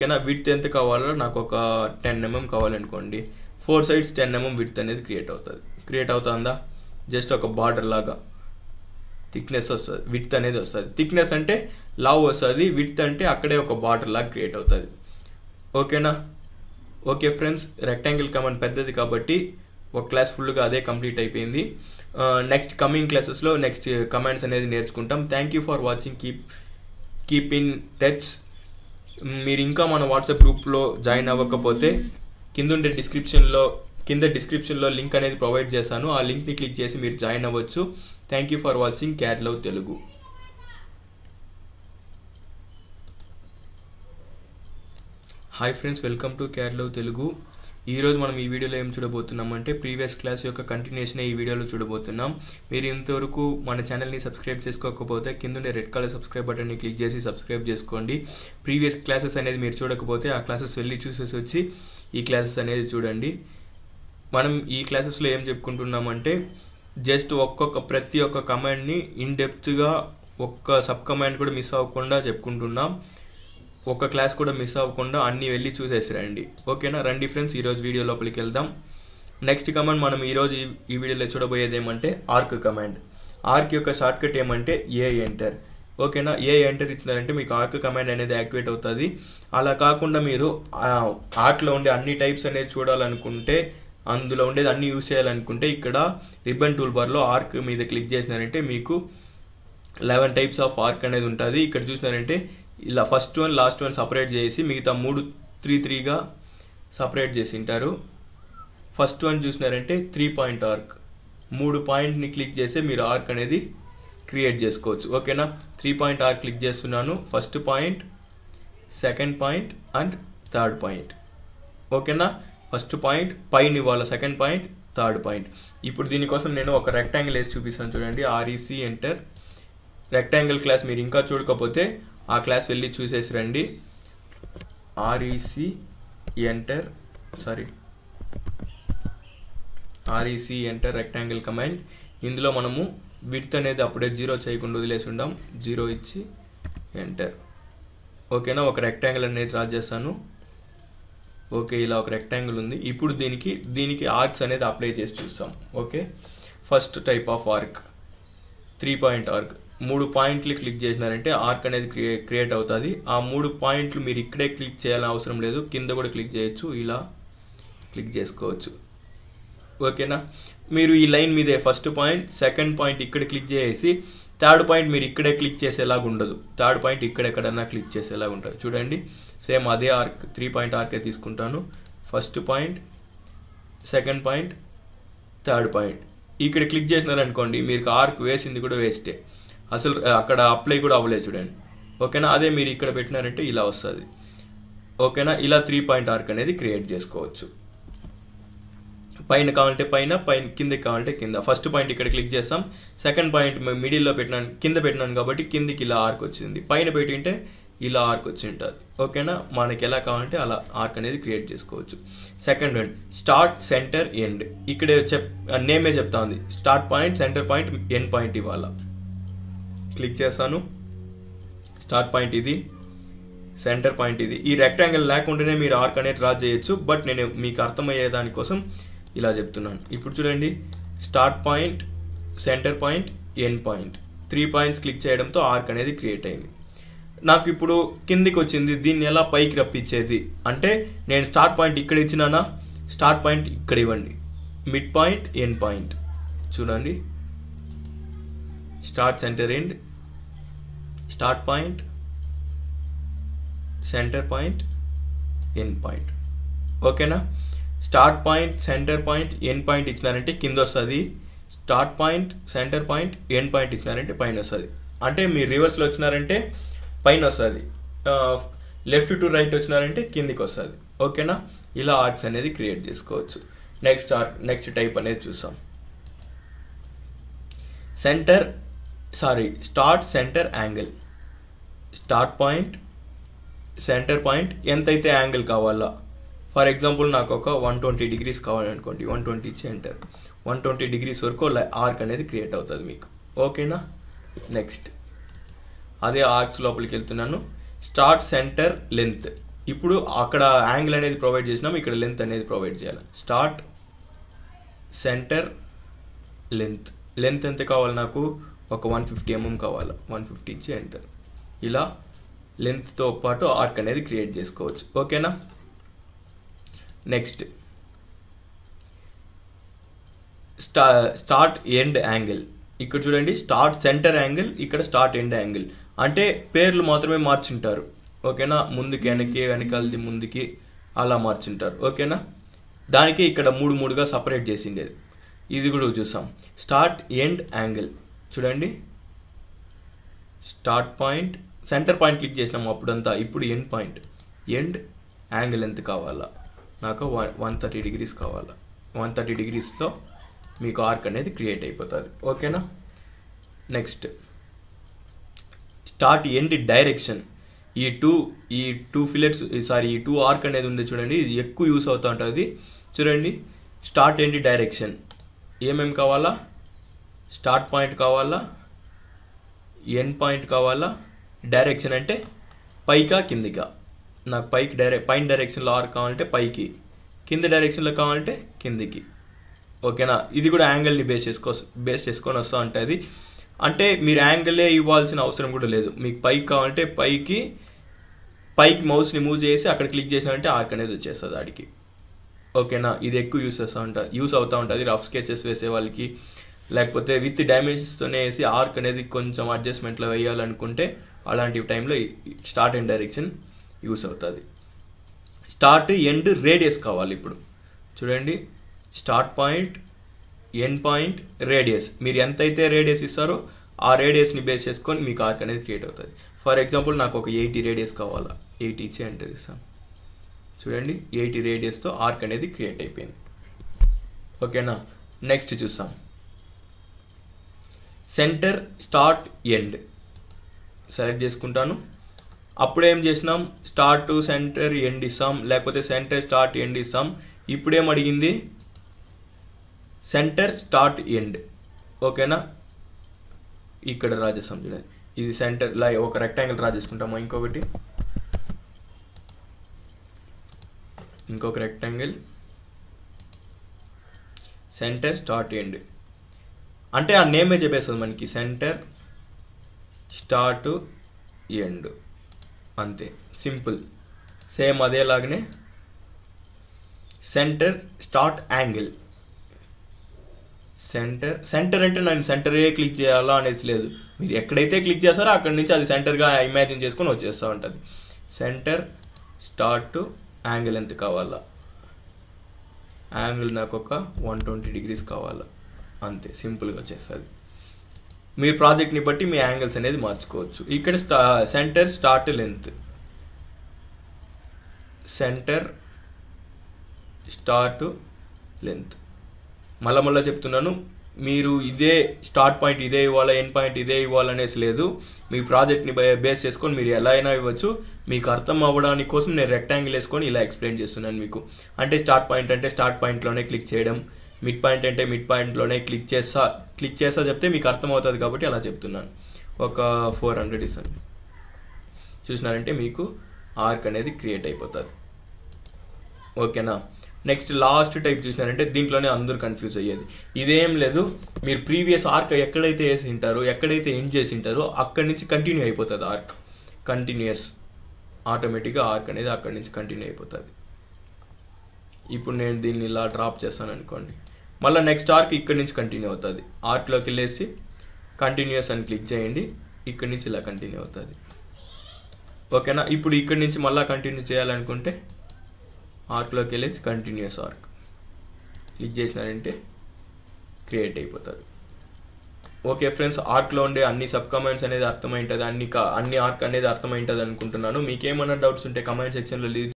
ఓకేనా. విడ్త్ ఎంత కావాలో నాకు ఒక 10 mm కావాలనుకోండి, 4 sides 10 mm విడ్త్ అనేది క్రియేట్ అవుతుందా. జస్ట్ ఒక బార్డర్ లాగా థిక్నెస్ వస్తుంది, విడ్త్ అనేది వస్తుంది. థిక్నెస్ అంటే లావ్ వస్తుంది, విడ్త్ అంటే అక్కడే ఒక బార్డర్ లాగా క్రియేట్ అవుతుంది. ఓకేనా. ఓకే ఫ్రెండ్స్, రెక్టాంగిల్ కమాండ్ పెద్దది కాబట్టి ఒక క్లాస్ ఫుల్గా అదే కంప్లీట్ అయిపోయింది. నెక్స్ట్ కమింగ్ క్లాసెస్లో నెక్స్ట్ కమాండ్స్ అనేది నేర్చుకుంటాం. Thank you for watching. Keep in touch. మీరు ఇంకా మన వాట్సాప్ గ్రూప్లో జాయిన్ అవ్వకపోతే కింద డిస్క్రిప్షన్లో లింక్ అనేది ప్రొవైడ్ చేశాను. ఆ లింక్ని క్లిక్ చేసి మీరు జాయిన్ అవ్వచ్చు. Thank you for watching CAD love Telugu. Hi friends, welcome to CAD love Telugu. ఈరోజు మనం ఈ వీడియోలో ఏం చూడబోతున్నామంటే ప్రీవియస్ క్లాస్ యొక్క కంటిన్యూషన్ ఈ వీడియోలో చూడబోతున్నాం. మీరు ఇంతవరకు మన ఛానల్ని సబ్స్క్రైబ్ చేసుకోకపోతే కింద రెడ్ కలర్ సబ్స్క్రైబ్ బటన్ని క్లిక్ చేసి సబ్స్క్రైబ్ చేసుకోండి. ప్రీవియస్ క్లాసెస్ అనేది మీరు చూడకపోతే ఆ క్లాసెస్ వెళ్ళి చూసేసి వచ్చి ఈ క్లాసెస్ అనేది చూడండి. మనం ఈ క్లాసెస్లో ఏం చెప్పుకుంటున్నామంటే జస్ట్ ప్రతి ఒక్క కమాండ్ని ఇన్డెప్త్గా ఒక్క సబ్ కమాండ్ కూడా మిస్ అవ్వకుండా చెప్పుకుంటున్నాం. ఒక క్లాస్ కూడా మిస్ అవ్వకుండా అన్నీ వెళ్ళి చూసేసి రండి. ఓకేనా. రండి ఫ్రెండ్స్, ఈరోజు వీడియో లోపలికి వెళ్దాం. నెక్స్ట్ కమాండ్ మనం ఈరోజు ఈ వీడియోలో చూడబోయేది ఏమంటే ఆర్క్ కమాండ్. ఆర్క్ యొక్క షార్ట్కట్ ఏమంటే ఏ ఎంటర్. ఓకేనా. ఏ ఎంటర్ ఇచ్చినారంటే మీకు ఆర్క్ కమాండ్ అనేది యాక్టివేట్ అవుతుంది. అలా కాకుండా మీరు ఆర్క్లో ఉండే అన్ని టైప్స్ అనేది చూడాలనుకుంటే, అందులో ఉండేది అన్ని యూజ్ చేయాలనుకుంటే ఇక్కడ రిబ్బన్ టూల్ బార్లో ఆర్క్ మీద క్లిక్ చేసినారంటే మీకు 11 టైప్స్ ఆఫ్ ఆర్క్ అనేది ఉంటుంది. ఇక్కడ చూసినారంటే ఇలా first one last one separate చేసి మిగతా 3 సపరేట్ చేసి ఉంటారు. ఫస్ట్ వన్ చూసినారంటే 3 పాయింట్ ఆర్క్. 3 పాయింట్ని క్లిక్ చేసి మీరు ఆర్క్ అనేది క్రియేట్ చేసుకోవచ్చు. ఓకేనా. 3 పాయింట్ ఆర్క్ క్లిక్ చేస్తున్నాను. First point, second point and third point. ఓకేనా. ఫస్ట్ పాయింట్ పైన ఇవ్వాలి, సెకండ్ పాయింట్, థర్డ్ పాయింట్. ఇప్పుడు దీనికోసం నేను ఒక రెక్టాంగిల్ వేసి చూపిస్తాను చూడండి. REC enter. రెక్టాంగిల్ క్లాస్ మీరు ఇంకా చూడకపోతే ఆ క్లాస్ వెళ్ళి చూసేసి రండి. REC enter rectangle command. ఇందులో మనము విడ్త్ అనేది అప్పుడే 0 చేయకుండా వదిలేసి ఉండాం. 0 ఇచ్చి ఎంటర్. ఓకేనా. ఒక రెక్టాంగిల్ అనేది డ్రా చేస్తాను. ఓకే, ఇలా ఒక రెక్టాంగిల్ ఉంది. ఇప్పుడు దీనికి ఆర్క్స్ అనేది అప్లై చేసి చూస్తాం. Okay. First type of arc 3 point arc. 3 పాయింట్లు క్లిక్ చేసినారంటే ఆర్క్ అనేది క్రియేట్ అవుతుంది. ఆ 3 పాయింట్లు మీరు ఇక్కడే క్లిక్ చేయాలని అవసరం లేదు, కింద కూడా క్లిక్ చేయొచ్చు. ఇలా క్లిక్ చేసుకోవచ్చు. ఓకేనా. మీరు ఈ లైన్ మీదే ఫస్ట్ పాయింట్, సెకండ్ పాయింట్ ఇక్కడ క్లిక్ చేసి థర్డ్ పాయింట్ మీరు ఇక్కడే క్లిక్ చేసేలాగా ఉండదు. థర్డ్ పాయింట్ ఇక్కడెక్కడన్నా క్లిక్ చేసేలాగా ఉంటుంది. చూడండి, సేమ్ అదే ఆర్క్ 3 పాయింట్ ఆర్కే తీసుకుంటాను. First point, second point, third point ఇక్కడ క్లిక్ చేసినారనుకోండి మీకు ఆర్క్ వేసింది కూడా వేస్టే, అసలు అక్కడ అప్లై కూడా అవ్వలేదు చూడండి. ఓకేనా. అదే మీరు ఇక్కడ పెట్టినారంటే ఇలా వస్తుంది. ఓకేనా. ఇలా 3 పాయింట్ ఆర్క్ అనేది క్రియేట్ చేసుకోవచ్చు. పైన కావాలంటే పైన, కిందకి కావాలంటే కింద. ఫస్ట్ పాయింట్ ఇక్కడ క్లిక్ చేస్తాం, సెకండ్ పాయింట్ మిడిల్లో పెట్టినాను, కింద పెట్టినాను కాబట్టి కిందికి ఇలా ఆర్క్ వచ్చింది. పైన పెట్టింటే ఇలా ఆర్క్ వచ్చి ఉంటుంది. ఓకేనా. మనకి ఎలా కావాలంటే అలా ఆర్క్ అనేది క్రియేట్ చేసుకోవచ్చు. Second one start, centre, end. ఇక్కడే నేమే చెప్తా ఉంది. Start point, centre point, end point ఇవ్వాలా. క్లిక్ చేస్తాను. స్టార్ట్ పాయింట్ ఇది, సెంటర్ పాయింట్ ఇది. ఈ రెక్టాంగిల్ లేకుండానే మీరు ఆర్క్ అనేది డ్రా చేయొచ్చు, బట్ నేను మీకు అర్థమయ్యే దానికోసం ఇలా చెప్తున్నాను. ఇప్పుడు చూడండి, start point, centre point, end point 3 points click చేయడంతో ఆర్క్ అనేది క్రియేట్ అయింది. నాకు ఇప్పుడు కిందికి వచ్చింది. దీన్ని ఎలా పైకి రప్పించేది అంటే నేను స్టార్ట్ పాయింట్ ఇక్కడ ఇచ్చినానా, స్టార్ట్ పాయింట్ ఇక్కడ ఇవ్వండి. మిడ్ పాయింట్, ఎండ్ పాయింట్ చూడండి. Start, centre, end, start point, centre point, end point. ఓకేనా. Start point, centre point, end point ఇచ్చినారంటే కింద వస్తుంది. Start point, centre point, end point ఇచ్చినారంటే పైన వస్తుంది. అంటే మీరు రివర్స్లో వచ్చినారంటే పైన వస్తుంది, లెఫ్ట్ టు రైట్ వచ్చినారంటే కిందికి వస్తుంది. ఓకేనా. ఇలా ఆర్క్స్ అనేది క్రియేట్ చేసుకోవచ్చు. నెక్స్ట్ టైప్ అనేది చూసాం. Start, centre, angle. Start point, centre point, ఎంతైతే యాంగిల్ కావాలా. ఫర్ ఎగ్జాంపుల్ నాకు ఒక 120 degrees కావాలనుకోండి. 120 ఇచ్చి ఎంటర్. 120 degrees వరకు ఆర్క్ అనేది క్రియేట్ అవుతుంది మీకు. ఓకేనా. నెక్స్ట్ అదే ఆర్క్స్ లోపలికి వెళ్తున్నాను. Start, centre, length. ఇప్పుడు అక్కడ యాంగిల్ అనేది ప్రొవైడ్ చేసినాం, ఇక్కడ లెంత్ అనేది ప్రొవైడ్ చేయాలి. Start centre length. లెంత్ ఎంత కావాలి నాకు? ఒక 150 mm కావాలి. 150 ఇచ్చి ఎంటర్. ఇలా లెంత్తో పాటు ఆర్క్ అనేది క్రియేట్ చేసుకోవచ్చు. ఓకేనా? Next start end angle. ఇక్కడ చూడండి, స్టార్ట్ సెంటర్ యాంగిల్, ఇక్కడ స్టార్ట్ ఎండ్ యాంగిల్. అంటే పేర్లు మాత్రమే మార్చుంటారు. ఓకేనా? ముందుకి వెనక్కి, వెనకాలది ముందుకి అలా మార్చుంటారు. ఓకేనా? దానికి ఇక్కడ 3గా సపరేట్ చేసిండేది. ఇది కూడా చూసాం. స్టార్ట్ ఎండ్ యాంగిల్ చూడండి, start point, centre point click చేసినాము అప్పుడంతా. ఇప్పుడు ఎండ్ పాయింట్. ఎండ్ యాంగిల్ ఎంత కావాలా నాకు? 130 degrees కావాలా. 130 degreesలో మీకు ఆర్క్ అనేది క్రియేట్ అయిపోతుంది. ఓకేనా? Next start end direction. ఈ టూ ఫిలెట్స్ ఈ 2 ఆర్క్ అనేది ఉంది చూడండి, ఇది ఎక్కువ యూస్ అవుతూ ఉంటుంది. చూడండి, స్టార్ట్ ఎండ్ డైరెక్షన్ ఏమేమి కావాలా? స్టార్ట్ పాయింట్ కావాలా, ఎండ్ పాయింట్ కావాలా, డైరెక్షన్ అంటే పైకా కిందికా. నాకు పైన డైరెక్షన్లో ఆర్క్ కావాలంటే పైకి, కింద డైరెక్షన్లో కావాలంటే కిందికి. ఓకేనా? ఇది కూడా యాంగిల్ని బేస్ చేసుకొని వస్తూ ఉంటుంది. అంటే మీరు యాంగిలే ఇవ్వాల్సిన అవసరం కూడా లేదు. మీకు పైకి కావాలంటే పైకి మౌస్ని మూవ్ చేసి అక్కడ క్లిక్ చేసినారంటే ఆర్క్ అనేది వచ్చేస్తుంది ఆడికి. ఓకేనా? ఇది ఎక్కువ యూస్ అవుతూ ఉంటుంది రఫ్ స్కెచెస్ వేసే వాళ్ళకి, లేకపోతే విత్ డైమెన్షన్స్తోనే వేసి ఆర్క్ అనేది కొంచెం అడ్జస్ట్మెంట్లో వేయాలనుకుంటే అలాంటి టైంలో స్టార్ట్ ఎండ్ డైరెక్షన్ యూస్ అవుతుంది. స్టార్ట్ ఎండ్ రేడియస్ కావాలి. ఇప్పుడు చూడండి, start point, end point, radius. మీరు ఎంతైతే రేడియస్ ఇస్తారో ఆ రేడియస్ని బేస్ చేసుకొని మీకు ఆర్క్ అనేది క్రియేట్ అవుతుంది. ఫర్ ఎగ్జాంపుల్ నాకు ఒక 80 రేడియస్ కావాలా. 80 ఇచ్చి ఎంటర్ ఇస్తాను. చూడండి, 80 రేడియస్తో ఆర్క్ అనేది క్రియేట్ అయిపోయింది. ఓకేనా? నెక్స్ట్ చూస్తాం. సెంటర్ స్టార్ట్ ఎండ్ సెలెక్ట్ చేసుకుంటాను. అప్పుడు ఏం చేసినాం? స్టార్ట్ సెంటర్ ఎండ్ ఇస్తాం, లేకపోతే సెంటర్ స్టార్ట్ ఎండ్ ఇస్తాం. ఇప్పుడేం అడిగింది? Centre start end. ఓకేనా? ఇక్కడ డ్రా చేస్తాం చూడండి, ఇది సెంటర్. ఒక రెక్టాంగిల్ డ్రా చేసుకుంటాము. ఇంకొక రెక్టాంగిల్, సెంటర్ స్టార్ట్ ఎండ్ అంటే ఆ నేమే చెప్పేస్తుంది మనకి, సెంటర్ స్టార్ట్ ఎండ్. అంతే, సింపుల్. సేమ్ అదేలాగానే సెంటర్ స్టార్ట్ యాంగిల్. సెంటర్ అంటే నేను సెంటరే క్లిక్ చేయాలా అనేసి లేదు. మీరు ఎక్కడైతే క్లిక్ చేస్తారో అక్కడి నుంచి అది సెంటర్గా ఇమాజిన్ చేసుకొని వచ్చేస్తూ ఉంటుంది. సెంటర్ స్టార్ట్ యాంగిల్ ఎంత కావాలా? యాంగిల్ నాకు ఒక 120 degrees కావాలా. అంతే, సింపుల్గా వచ్చేస్తుంది. మీ ప్రాజెక్ట్ని బట్టి మీ యాంగిల్స్ అనేది మార్చుకోవచ్చు. ఇక్కడ centre start length, centre start length. మళ్ళా చెప్తున్నాను, మీరు ఇదే స్టార్ట్ పాయింట్ ఇదే ఇవ్వాలా, ఎండ్ పాయింట్ ఇదే ఇవ్వాలనేసి లేదు. మీ ప్రాజెక్ట్ని బేస్ చేసుకొని మీరు ఎలా అయినా ఇవ్వచ్చు. మీకు అర్థం అవ్వడానికి కోసం నేను రెక్టాంగిల్ వేసుకొని ఇలా ఎక్స్ప్లెయిన్ చేస్తున్నాను మీకు. అంటే స్టార్ట్ పాయింట్ అంటే స్టార్ట్ పాయింట్లోనే క్లిక్ చేయడం, మిడ్ పాయింట్ అంటే మిడ్ పాయింట్లోనే క్లిక్ చేస్తా చెప్తే మీకు అర్థమవుతుంది కాబట్టి అలా చెప్తున్నాను. ఒక 400 ఇస్తాను. చూసినారంటే మీకు ఆర్క్ అనేది క్రియేట్ అయిపోతుంది. ఓకేనా? నెక్స్ట్ లాస్ట్ టైప్ చూసినారంటే దీంట్లోనే అందరూ కన్ఫ్యూజ్ అయ్యేది. ఇదేం లేదు, మీరు ప్రీవియస్ ఆర్క్ ఎక్కడైతే వేసి ఉంటారో, ఎక్కడైతే ఎండ్ చేసి ఉంటారో అక్కడి నుంచి కంటిన్యూ అయిపోతుంది ఆర్క్. కంటిన్యూస్ ఆటోమేటిక్గా ఆర్క్ అనేది అక్కడి నుంచి కంటిన్యూ అయిపోతుంది. ఇప్పుడు నేను దీన్ని ఇలా డ్రాప్ చేస్తాను అనుకోండి, మళ్ళీ నెక్స్ట్ ఆర్క్ ఇక్కడి నుంచి కంటిన్యూ అవుతుంది. ఆర్క్లోకి వెళ్ళేసి కంటిన్యూస్ అని క్లిక్ చేయండి, ఇక్కడి నుంచి ఇలా కంటిన్యూ అవుతుంది. ఓకేనా? ఇప్పుడు ఇక్కడి నుంచి మళ్ళీ కంటిన్యూ చేయాలనుకుంటే ఆర్క్లోకి వెళ్ళేసి కంటిన్యూస్ ఆర్క్ క్లిక్ చేసినారంటే క్రియేట్ అయిపోతుంది. ఓకే ఫ్రెండ్స్, ఆర్క్లో ఉండే అన్ని సబ్ కమెంట్స్ అనేది అర్థమై ఉంటుంది, అన్ని ఆర్క్ అనేది అర్థమై ఉంటుంది అనుకుంటున్నాను. మీకేమైనా డౌట్స్ ఉంటే కమెంట్ సెక్షన్లో